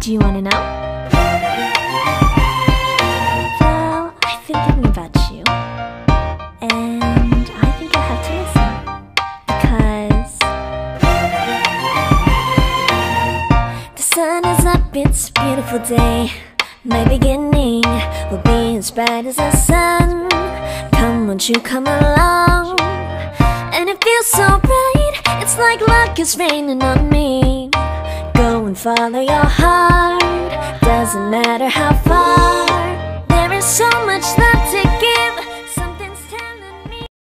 Do you wanna know? Well, I've been thinking about you, and I think I have to listen. Because the sun is up, it's a beautiful day. My beginning will be as bright as the sun. Come, won't you come along? And it feels so bright, it's like luck is raining on me. Go and follow your heart, doesn't matter how far. There is so much that